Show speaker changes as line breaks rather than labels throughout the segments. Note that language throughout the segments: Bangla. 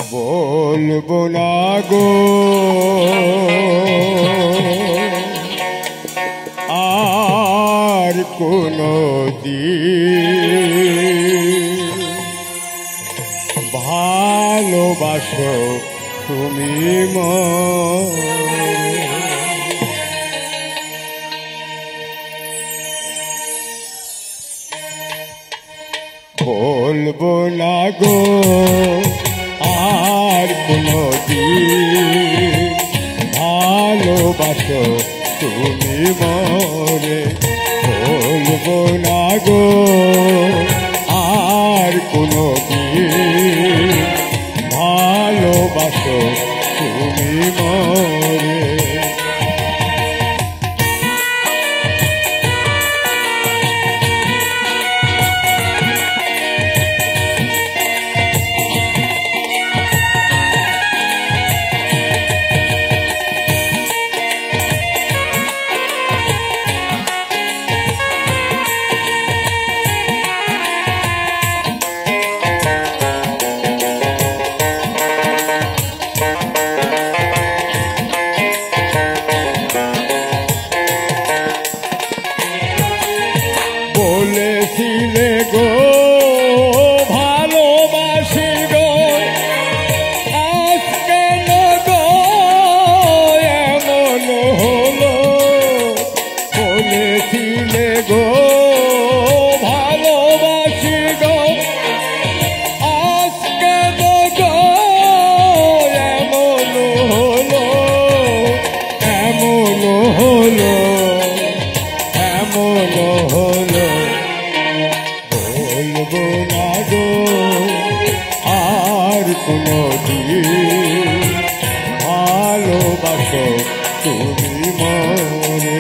বলবো না গো আর কোনো দিন ভালোবাসো তুমি বলবো না গো আর কোনো দিন ভালোবাসো তুমি মরে বলবো না গো আর কোনো দিন ভালোবাসো তুমি মরে বলেছিলে গো ভালোবাসি গো আজ কেন গো এমন হলো বলেছিলে গো ভালোবাসি গো আজ কেন গো এমন হলো এমন হলো এমন হলো বলবো না গো আর কোনো দিন ভালোবাসো তুমি মরে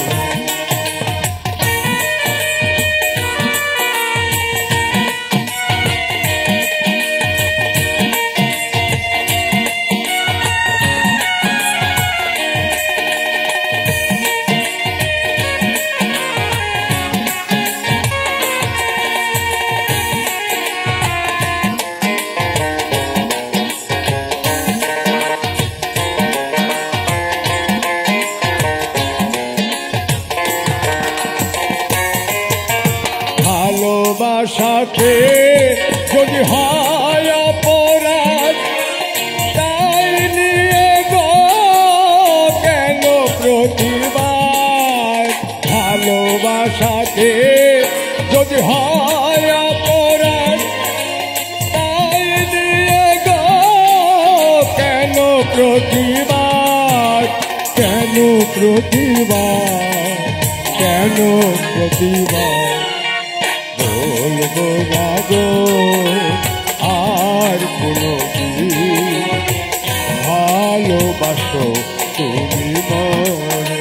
ভালোবাসাতে যদি হয় অপরাধ তাই নিয়ে গো কেন প্রতিবাদ ভালোবাসাতে যদি হয় অপরাধ তাই নিয়ে গো কেন প্রতিবাদ কেন প্রতিবাদ কেন প্রতিবাদ বলবো না গো আর কোনো দিন ভালোবাসো তুমি মরে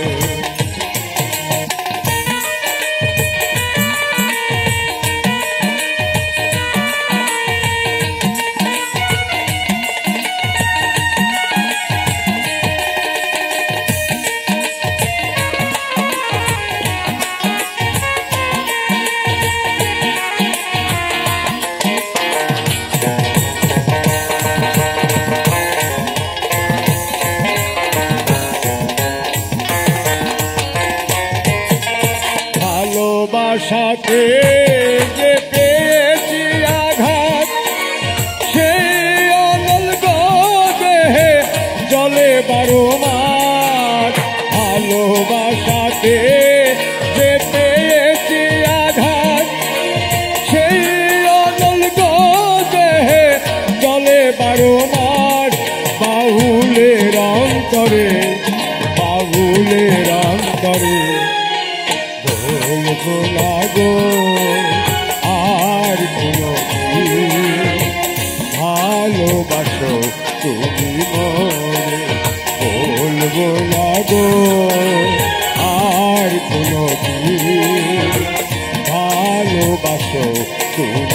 ভালোবাসাতে যে পেয়েছি আঘাত সেই অনল দেহে জলে 12 মাস ভালোবাসাতে যে পেয়েছি আঘাত সেই অনল দেহে জলে 12 মাস বাহুলের অন্তরে বলবো না গো আর কোনো দিন ভালোবাসো তুমি মরে বলবো না গো আর কোনো দিন ভালোবাসো তুমি